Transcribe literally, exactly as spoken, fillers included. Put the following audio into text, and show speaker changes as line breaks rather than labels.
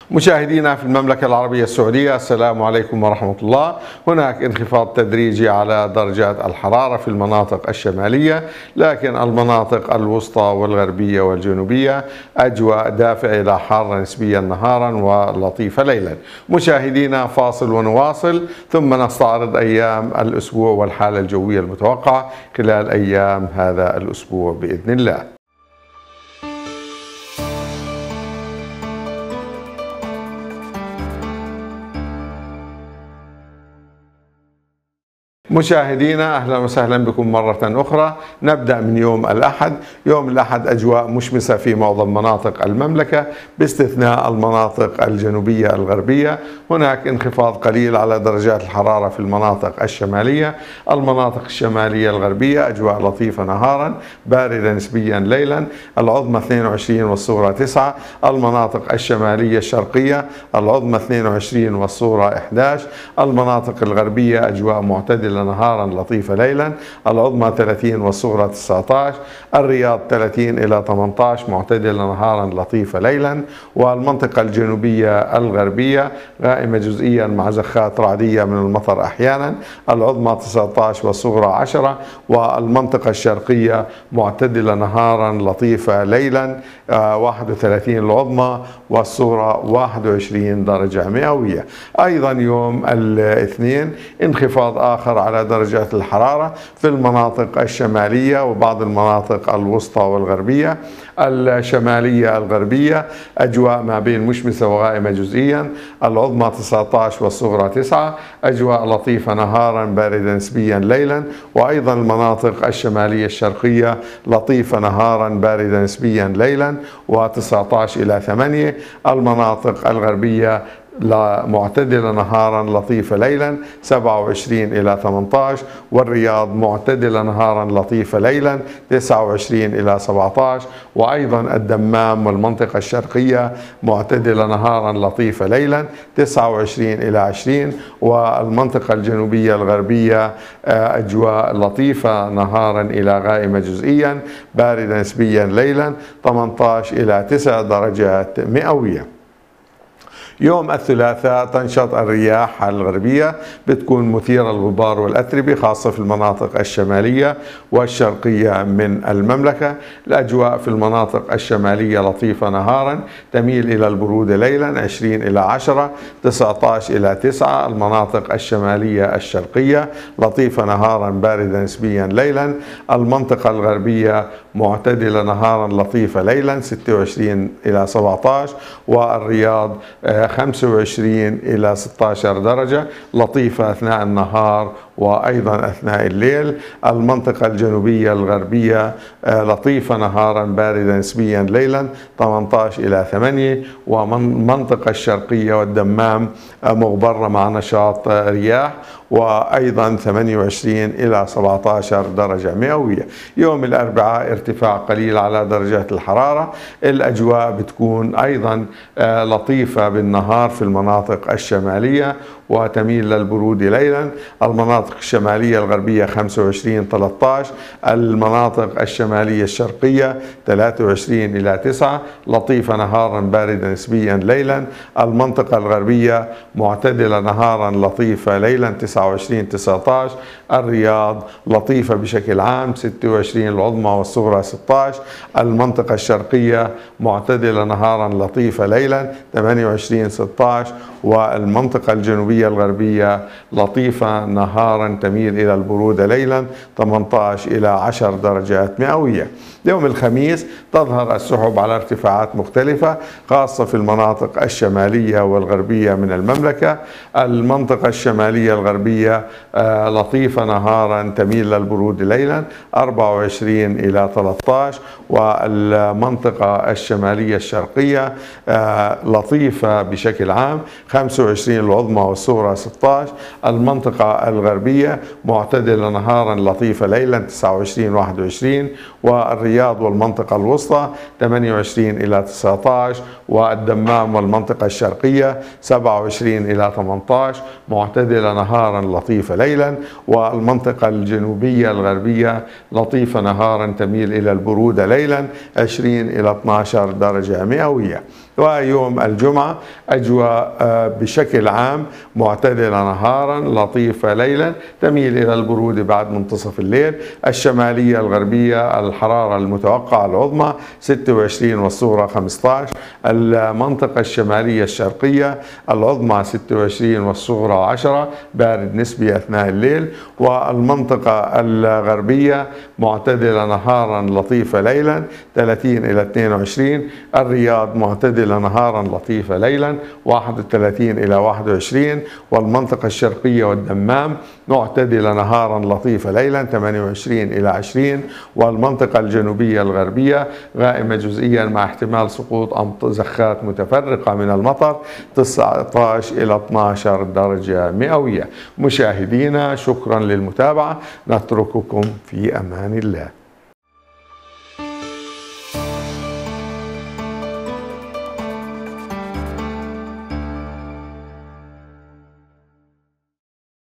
مشاهدينا في المملكة العربية السعودية، السلام عليكم ورحمة الله. هناك انخفاض تدريجي على درجات الحرارة في المناطق الشمالية، لكن المناطق الوسطى والغربية والجنوبية أجواء دافئة إلى حارة نسبيا نهارا ولطيفة ليلا. مشاهدينا فاصل ونواصل، ثم نستعرض أيام الأسبوع والحالة الجوية المتوقعة خلال أيام هذا الأسبوع بإذن الله. مشاهدينا أهلا وسهلا بكم مرة أخرى. نبدأ من يوم الأحد. يوم الأحد أجواء مشمسة في معظم مناطق المملكة باستثناء المناطق الجنوبية الغربية. هناك انخفاض قليل على درجات الحرارة في المناطق الشمالية. المناطق الشمالية الغربية أجواء لطيفة نهارا، باردة نسبيا ليلا، العظمى اثنين وعشرين والصغرى تسعة. المناطق الشمالية الشرقية العظمى اثنين وعشرين والصغرى إحدى عشر. المناطق الغربية أجواء معتدلة نهارا لطيفة ليلا، العظمى ثلاثين والصغرى تسعة عشر. الرياض ثلاثين إلى ثمانية عشر معتدلة نهارا لطيفة ليلا. والمنطقة الجنوبية الغربية غائمة جزئيا مع زخات رعدية من المطر أحيانا، العظمى تسعة عشر والصغرى عشرة. والمنطقة الشرقية معتدلة نهارا لطيفة ليلا، واحد وثلاثين العظمى والصغرى واحد وعشرين درجة مئوية. أيضا يوم الاثنين انخفاض آخر على درجات الحرارة في المناطق الشمالية وبعض المناطق الوسطى والغربية. الشمالية الغربية أجواء ما بين مشمسة وغائمة جزئيا، العظمى تسعة عشر والصغرى تسعة. أجواء لطيفة نهارا، باردة نسبيا ليلا. وأيضا المناطق الشمالية الشرقية لطيفة نهارا، باردة نسبيا ليلا، وتسعة عشر إلى ثمانية. المناطق الغربية معتدلة نهارا لطيفة ليلا، سبعة وعشرين إلى ثمانية عشر. والرياض معتدلة نهارا لطيفة ليلا، تسعة وعشرين إلى سبعة عشر. وأيضا الدمام والمنطقة الشرقية معتدلة نهارا لطيفة ليلا، تسعة وعشرين إلى عشرين. والمنطقة الجنوبية الغربية أجواء لطيفة نهارا إلى غائمة جزئيا، باردة نسبيا ليلا، ثمانية عشر إلى تسع درجات مئوية. يوم الثلاثاء تنشط الرياح الغربية، بتكون مثيرة للغبار والأتربة خاصة في المناطق الشمالية والشرقية من المملكة. الأجواء في المناطق الشمالية لطيفة نهارا، تميل إلى البرودة ليلا، عشرين إلى عشرة، تسعة عشر إلى تسعة. المناطق الشمالية الشرقية لطيفة نهارا، باردة نسبيا ليلا. المنطقة الغربية معتدلة نهارا لطيفة ليلا، ستة وعشرين إلى سبعة عشر. والرياض خمسة وعشرين إلى ستة عشر درجة، لطيفة أثناء النهار وأيضا أثناء الليل. المنطقة الجنوبية الغربية لطيفة نهارا، باردة نسبيا ليلا، ثمانية عشر إلى ثمانية. والمنطقة الشرقية والدمام مغبرة مع نشاط رياح، وأيضا ثمانية وعشرين إلى سبعة عشر درجة مئوية. يوم الأربعاء ارتفاع قليل على درجات الحرارة. الأجواء بتكون أيضا لطيفة بالنهار في المناطق الشمالية وتميل للبرودة ليلا. المناطق الشمالية الغربية خمسة وعشرين ثلاثة عشر. المناطق الشمالية الشرقية ثلاثة وعشرين إلى تسعة، لطيفة نهارا، باردة نسبيا ليلا. المنطقة الغربية معتدلة نهارا، لطيفة ليلا، تسعة وعشرين تسعة عشر. الرياض لطيفة بشكل عام، ستة وعشرين العظمى والصغرى ستة عشر. المنطقة الشرقية معتدلة نهارا، لطيفة ليلا، ثمانية وعشرين ستة عشر. والمنطقة الجنوبية الغربية لطيفة نهارا، تميل إلى البرودة ليلا، ثمانية عشر إلى عشر درجات مئوية. يوم الخميس تظهر السحب على ارتفاعات مختلفة خاصة في المناطق الشمالية والغربية من المملكة. المنطقة الشمالية الغربية لطيفة نهارا، تميل للبرودة ليلا، أربعة وعشرين إلى ثلاثة عشر. والمنطقة الشمالية الشرقية لطيفة بشكل عام، خمسة وعشرين العظمى والصغرى ستة عشر. المنطقة الغربية معتدلة نهارا، لطيفة ليلا، تسعة وعشرين واحد وعشرين. والرياض والمنطقة الوسطى ثمانية وعشرين إلى تسعة عشر. والدمام والمنطقة الشرقية سبعة وعشرين إلى ثمانية عشر، معتدلة نهارا، لطيفة ليلا. والمنطقة الجنوبية الغربية لطيفة نهارا، تميل إلى البرودة ليلا، عشرين إلى اثني عشر درجة مئوية. ويوم الجمعة أجواء بشكل عام معتدلة نهارا لطيفة ليلا، تميل إلى البرودة بعد منتصف الليل. الشمالية الغربية الحرارة المتوقعة العظمى ستة وعشرين والصغرى خمسة عشر. المنطقة الشمالية الشرقية العظمى ستة وعشرين والصغرى عشرة، بارد نسبي أثناء الليل. والمنطقة الغربية معتدلة نهارا لطيفة ليلا ثلاثين إلى اثنين وعشرين. الرياض معتدلة نهارا لطيفة ليلا واحد وثلاثين إلى واحد وعشرين. والمنطقة الشرقية والدمام معتدلة نهارا لطيفة ليلا ثمانية وعشرين إلى عشرين. والمنطقة الجنوبية الغربية غائمة جزئيا مع احتمال سقوط زخات متفرقة من المطر تسعة عشر إلى اثني عشر درجة مئوية. مشاهدينا، شكرا للمتابعة، نترككم في أمان الله.